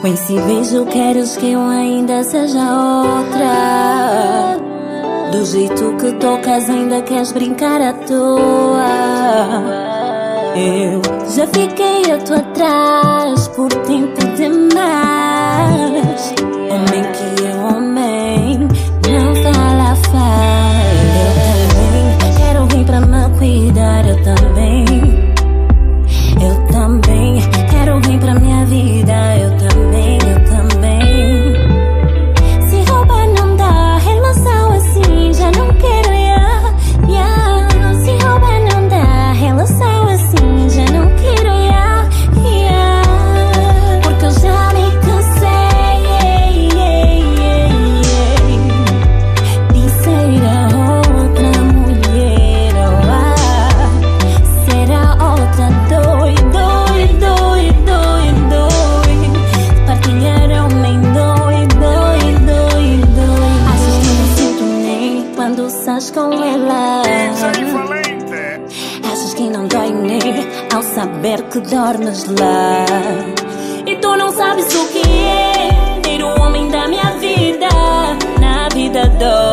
Com esse beijo queres que eu ainda seja outra. Do jeito que tocas ainda queres brincar à toa. Eu já fiquei a tu atrás por tempo demais. Homem que é homem, não fala faz. Eu também quero vir pra me cuidar. Eu também quero vir pra minha vida. Eu também Se roubar não dá, relação assim já não quero, yeah, yeah. Se roubar não dá, relação assim já não quero, yeah, yeah. Porque eu já me cansei, de ser a outra mulher, ser a outra doido. Quando estás com ela, achas que não dói nem ao saber que dormes lá. E tu não sabes o que é ter o homem da minha vida na vida dói.